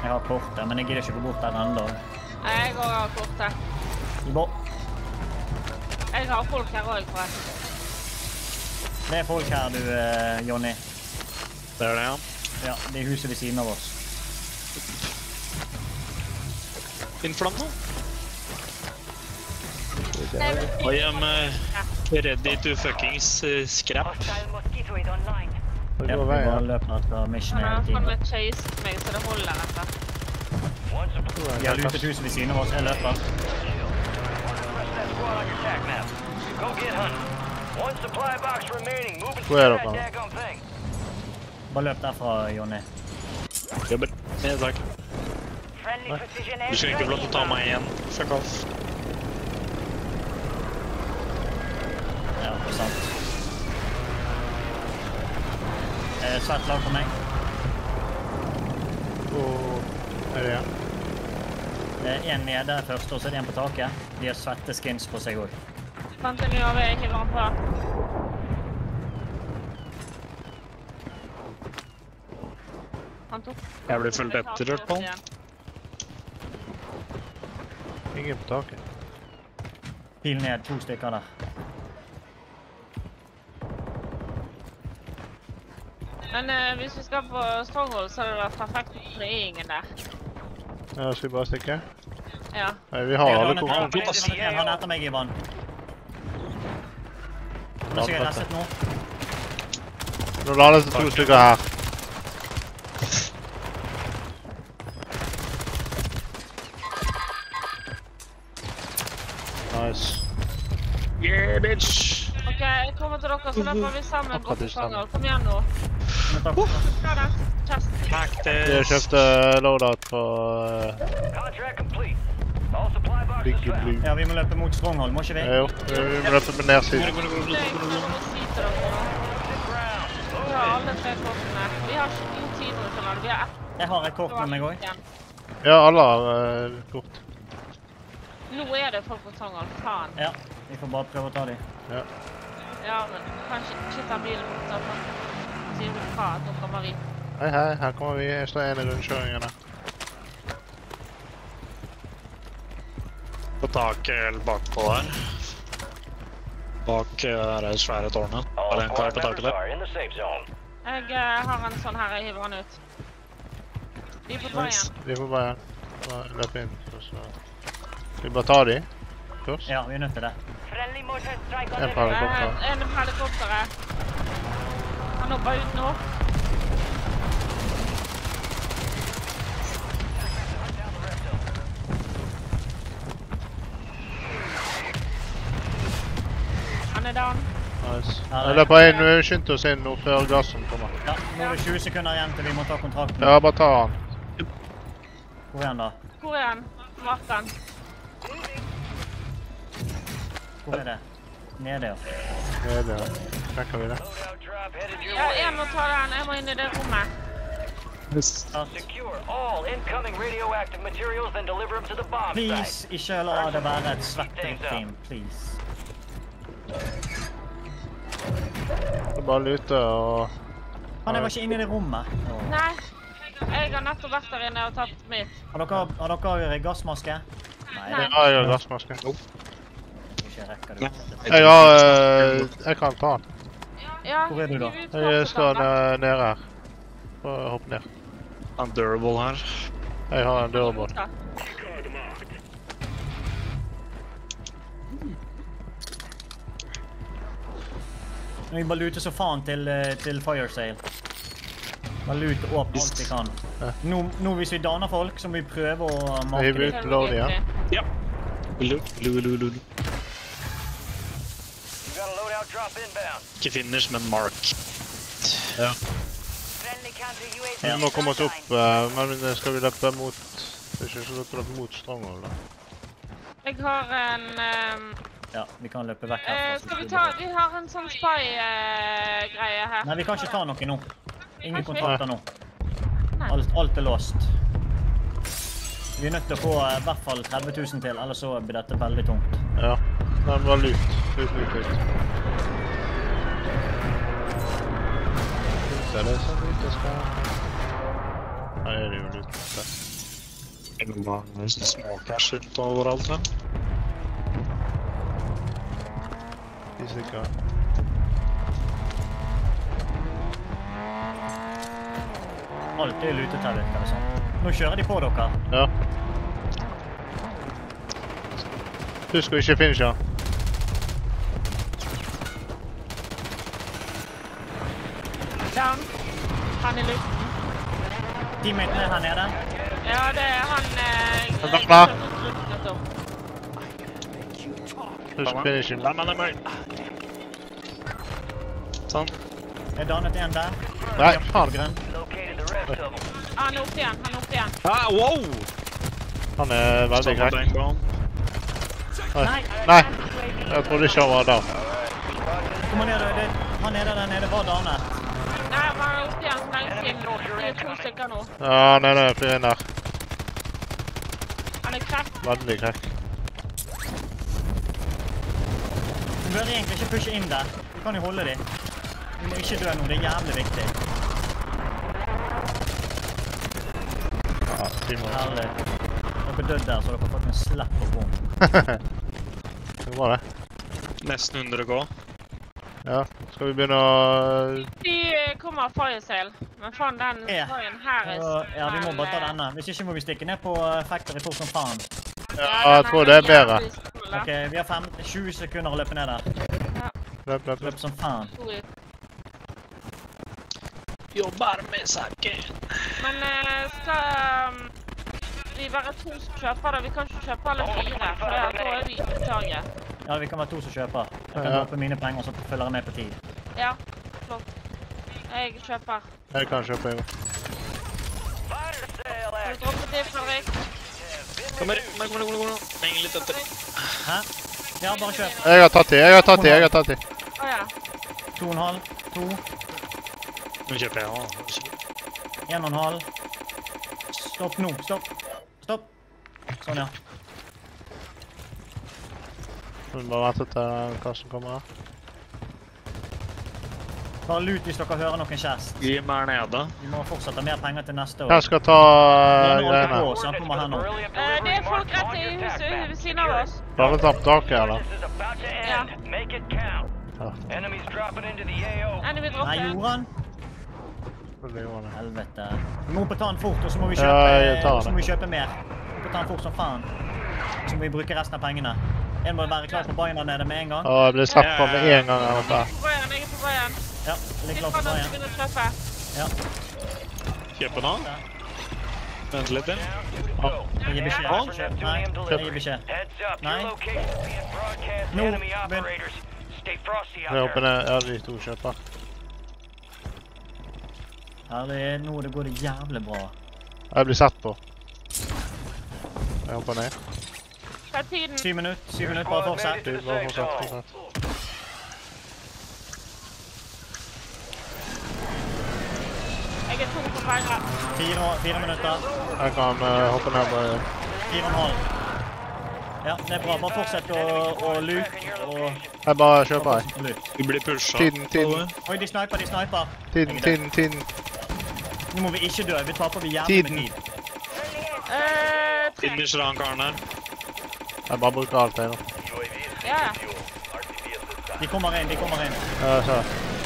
Jeg har kortet, men jeg gidder ikke gå bort der enda. Jeg går av kortet. Jeg har folk her også, forresten. Det er folk her, du, Jonny. Det er det, ja. Ja, det er huset ved siden av oss. Innflam nå. I am ready to fuckings scrap. Ja, vi bare løper etter mission hele Han tiden. har chased meg, så det holder etter. Jeg har lutet huset ved siden av oss, jeg løper. Hvor er dere? Bare løp derfra, Jonny. Jobber. Ja, takk. Du skal ikke få lov til å ta meg igjen. Fuck off. Ja, det er sant. Svært lag for meg. Hvor er det igjen? En nede først, og så er det en på taket. De har svette skins på seg også. Continuer vi hiver han på. Han tok... Jeg blir fullt etterrørt på han. Ingen på taket. Pil ned, 2 stykker der. Men hvis vi skal på Stronghold, så hadde det vært perfekt å fri ingen der. Ja, skal vi bare stikke? Ja. Nei, vi har alle kortene. Han er etter meg, Ivan. Han er sikkert restet nå. Nå la det 2 stykker her. Nice. Yeah, bitch! Ok, jeg kommer til dere, så løper vi sammen bort til Stronghold. Kom igjen nå. Hva er det? Chest. Vi har Cactus! kjøpt loadout på Big Blue. Ja, vi må løpe mot Stronghold, må ikke vi? Jo, vi må løpe med nedsiden. Vi har alle 3 kortene. Vi har ikke god tid nå, skjønner du. Vi har Jeg har et kort med meg også. Ja, alle har kort. Nå er det folk på Stronghold, faen. Ja, vi får bare prøve å ta dem. Ja. Ja, men kanskje ikke ta bilen bort da, men sier du fra at nå kommer vi. Hei, hei, her kommer vi. Jeg står en i rundkjøringene. På taket eller bakpå der. Bak det svære tårnet. Er det en kar på taket der? Jeg har en sånn her, jeg hiver han ut. Vi er på veien. Vi får bare løpe inn. Så. Skal vi bare ta de først? Ja, vi er nødt til det. En på helikopter. En på helikopteret. Han hopper ut nå. Han er down. Nice. Jeg løper inn, vi skyndte oss inn nå før gassen kommer. Ja, nå er det 20 sekunder igjen til vi må ta kontrakten. Ja, bare ta han. Hvor er han da? Hvor er han? Mark han. Hvor er det? Nede, ja. Nede, ja. Trekker vi det. Ja, jeg må ta den. Jeg må inn i det rommet. Please, ikke la det være et svetteteam, please. Så bare lute og... Han var ikke inne i det rommet. Nei, jeg har nettopp vært der inne og tatt mitt. Har dere gassmaske? Nei. Ja, jeg har gassmaske. Ikke rekker du. Jeg kan ta den. Ja, Hvor er du da? Jeg står nede her. Bare hopp ned. En durable her. Jeg har en dørbånd. Vi bare luter så faen til fire sale. Bare lute opp alt vi kan. Nå hvis vi daner folk, så må vi prøve å marke Hiver det. ut load igjen. Ja. Lulu. Ikke finish, men mark. Ja. Vi må komme oss opp, men skal vi løpe mot... Det er ikke så løpe mot Stronghold da. Jeg har en... Ja, vi kan løpe vekk herfra. Skal vi ta... Vi har en sånn spy-greie her. Nei, vi kan ikke ta noe nå. Ingen kontrakter nå. Nei. Alt er låst. Vi er nødt til å få i hvert fall 30 000 til, ellers så blir dette veldig tungt. Ja, den var lut. Lut. Så er det sånn ut jeg skal... Nei, det er jo lut. Det er bare små cash rundt overalt, ja. De stykker. Alt er lutet her, virker det sånn. Nå kjører de på dere. Ja. Husk å ikke finishe. Down. Han er luften. Teammaten er her nede. Ja, det er han... Vakna. Husk å finishe. Det er meg. Sånn. Er dannet en der? Nei, faen. Grønn. Han er opp igjen. Ah, wow! Han er veldig greit. Nei. Nei, jeg trodde ikke han var der. Kom ned, han nede der nede var dannet. Nei, han er opp igjen. Lenge siden. Det er 2 stykker nå. Ja, han er der, fyr inn der. Han er krekk. Veldig greit. Du bør egentlig ikke pushe inn der. Du kan jo holde de. Du må ikke dø nå, det er jævlig viktig. Ja, Herlig. Dere døde der, så dere har fått en slapp på bom. Det var det. Nesten 100 gå. Ja, skal vi begynne å... De kommer av fire sale. Men faen, den firen her er... Ja, vi må bare ta denne. Hvis ikke må vi stikke ned på factory fort som faen. Ja, jeg tror det er bedre. Ok, vi har 20 sekunder å løpe ned der. Ja. Løp. Som faen. Jobber med saken. Men skal vi være 2 som kjøper det? Vi kan ikke kjøpe alle 4, for da er vi i taget. Ja, vi kan være 2 som kjøper. Jeg kan droppe mine penger, så følger jeg med på tid. Ja, flott. Jeg kjøper. Jeg kan kjøpe, jo. Har du droppet det, Fredrik? Kommer. Heng litt etter. Hæ? Ja, bare kjøp. Jeg har tatt de. Åja. 2,5. 2. Nå kjøper jeg også. 1,5. Stopp nå. Stopp. Sånn, ja. Vi må bare vente til kassen kommer her. Bare lut hvis dere hører noen kjæst. Gi meg nede. Vi må fortsette mer penger til neste år. Jeg skal ta greiene. Så han kommer her nå. Det er folk rett i huset ved siden av oss. Bare ta på taket, eller? Ja. Ja. Enemy Nei, dropper. gjorde han? Det gjorde han. Helvete. Vi må opp og ta den fort, og så må vi Ja, jeg tar kjøpe, det. mer. Vi må ta den fort som faen. Så må vi bruke resten av pengene. En må være klar på baien der nede med en gang. Ja, jeg ble satt på med en gang her oppe. Jeg er på veien. Ja, jeg er klar på baien. Begynner å kjøpe. Ja. Kjøpe nå. Vent litt til. Jeg gir beskjed. Nei, jeg gir beskjed. Nei. Nå, begynn. Jeg håper det er de 2 kjøper. Nå går det jævlig bra. Jeg blir sett på. Jeg hopper ned. Hva er tiden? 7 minutter, bare fortsett. Bare fortsett. Jeg er tom på penger. 4 minutter. Jeg kan hoppe ned på 4,5. Ja, det er bra. Bare fortsett å luke og... Jeg bare kjøper, jeg. Lut. Du blir pushet. Tiden. Oi, de sniper. Tiden. Nå må vi ikke dø. Vi taper vi jævlig med tid. Finisher han karen her. Jeg bare bruker alt jeg nå. Ja. De kommer inn. Ja, så.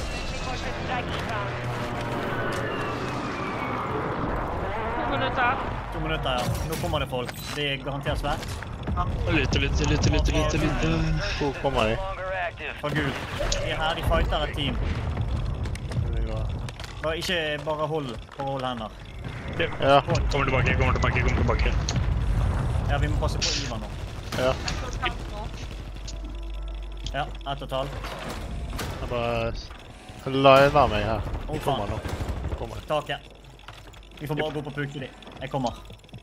2 minutter. 2 minutter, ja. Nå kommer det folk. Det er garantert svært. Litt. Hvor kommer de? Fra gul. De er her, de fighter et team. Ikke bare hold hender. Ja. Kommer tilbake. Ja, vi må passe på Ivar nå. Ja. Ja, 1,5. Jeg bare liner meg her. De kommer nå. Taket. Vi får bare gå på pukke de. Jeg kommer.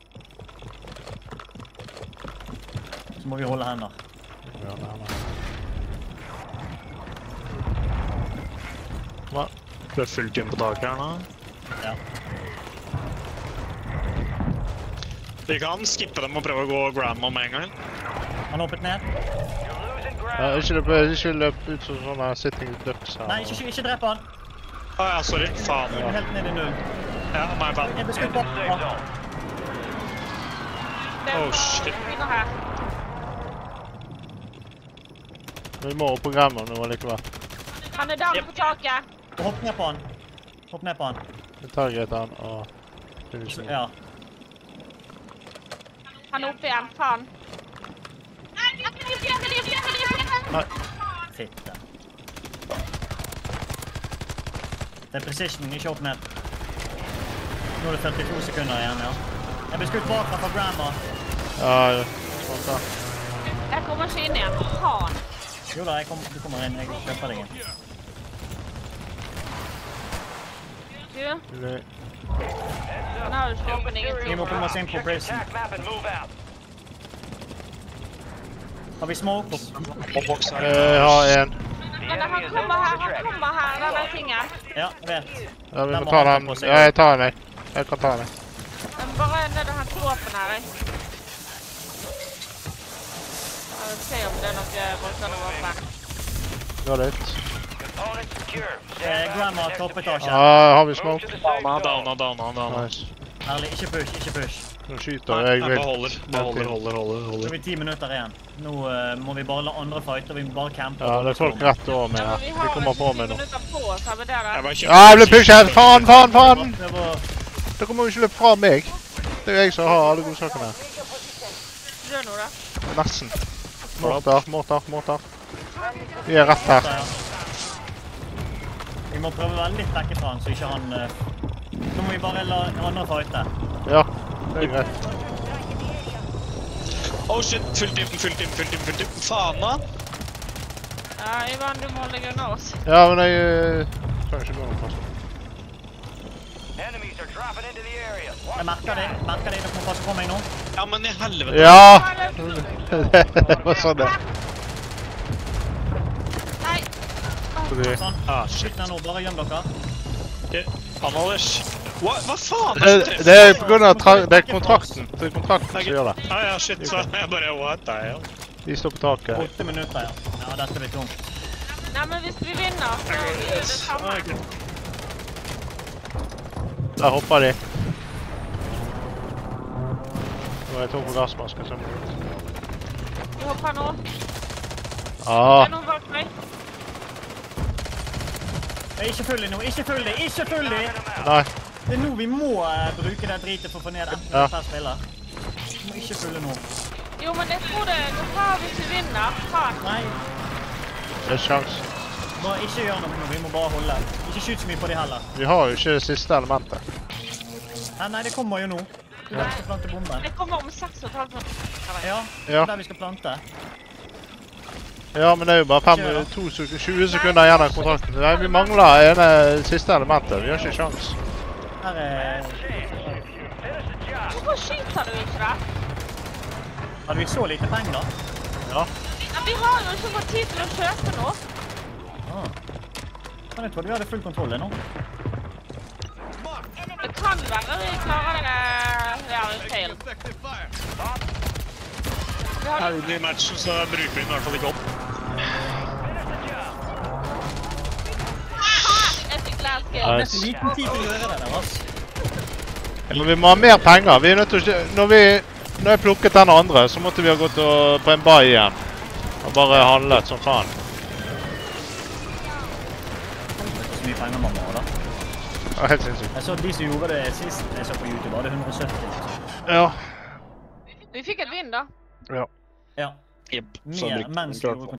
Så må vi holde hender. Hva? Det er fullt inn på taket her nå. Ja. Vi kan skippe dem og prøve å gå grandma med en gang. Han hoppet ned. Ja, ikke løp ut som sånne sitting ducks her. Nei, ikke drep han. Ja, sorry. Faen. Helt ned i 0. Ja, my bad. Jeg ble skutt på. Oh, shit. Finner her. Vi må opp på Gremmer nå likevel. Han er der på taket. Hopp ned på han. Hopp ned på han. Vi target han og... Ja. Han er oppe igjen, faen. Nei. Fitte. Det er precision, ikke opp ned. Nå er det 42 sekunder igjen, ja. Jeg blir skutt bakfra fra Grandma. Ja, sånn da. Jeg kommer ikke inn igjen, faen. Jo da, du kommer inn. Jeg kjøper deg inn. Du? Han har jo ikke åpen Vi ingenting. må komme oss inn på prison. Har vi smokes? Jeg har en. Men han kommer her, denne tingen. Ja, jeg vet. Ja, vi må ta den. Ja, jeg tar den, jeg kan ta den. Men bare ned og hente våpen her, jeg. Jeg vil se om det er noe brukende våpen. Gå litt. Grandma, toppetasje. Ja, har vi smoke? Downa. Nice. Herlig, ikke push. Nå skyter jeg Nei, vilt. holder. Så er vi 10 minutter igjen. Nå må vi bare la andre fighte, og vi må bare campe. Ja, det er folk rett over meg her. De kommer på meg nå. Vi har 10 minutter på oss, har vi det da? Ja, jeg ble pushet! Faen! Det var... Dere må jo ikke løpe fra meg. Det er jo jeg som har alle godsakene. Dør nå da. Nesten. Mortar. Vi er rett her. Vi må prøve å være litt vekke fra han, så ikke han... Nå må vi bare la andre fighte. Ja, det er greit. Oh shit, full team. Faen da. Ja, Ivan, du må holde deg unna oss. Ja, men jeg kan ikke gå noen plass. Jeg merker det. Dere må passe på meg nå. Ja, men i helvete. Ja! Det var sånn det. Nei. Sånn. Ah, shit. Skyt ned nå, bare gjem dere. Ok, Anders. Hva faen? Det er på grunn av det er kontrakten. Det er kontrakten som gjør det. Ja, shit, så jeg bare, what the hell? De står på taket. 8 minutter, ja. Ja, dette blir tungt. Nei, men hvis vi vinner, så gjør vi det samme. Der hopper de. Nå er jeg tom på gassmasker. Vi hopper nå. Ja. Det er noen bak meg. Ikke følg det nå, ikke følg det! Nei. Det er nå vi må bruke det dritet for å få ned enten per spiller. Vi må ikke følge nå. Jo, men jeg tror det går bra hvis vi vinner. Faen. Nei, Det er sjans. bare ikke gjør noe nå, vi må bare holde. Ikke skyt så mye på de heller. Vi har jo ikke det siste elementet. Nei, det kommer jo nå. Det er der vi skal plante bomben. Det kommer om 6,5 minutter. Ja, det er der vi skal plante. Ja, men det er jo bare 20 sekunder igjen av kontrakten. Nei, vi mangler det siste elementet. Vi har ikke sjans. Her er... Hvorfor skyter du ikke det? Hadde vi så lite penger da? Ja. Ja, vi har jo ikke fått tid til å kjøpe noe. Men jeg trodde vi hadde full kontroll nå. Det kan være vi klarer det. Ja, vi feil. Her i matchen så bruker vi den i hvert fall ikke opp. Jeg fikk lærskill. Det er så liten tid til å gjøre det der, ass. Men vi må ha mer penger. Vi er nødt til å... Når jeg plukket den andre, så måtte vi ha gått på en buy igjen. Og bare handlet som faen. Det er så mye penger man må ha da. Ja, helt sinnssykt. Jeg så de som gjorde det sist jeg så på YouTube, var det 170 liksom. Ja. Vi fikk et vinn da. Ja. Ja, Jep, så mer brukte mens vi vi klart gjorde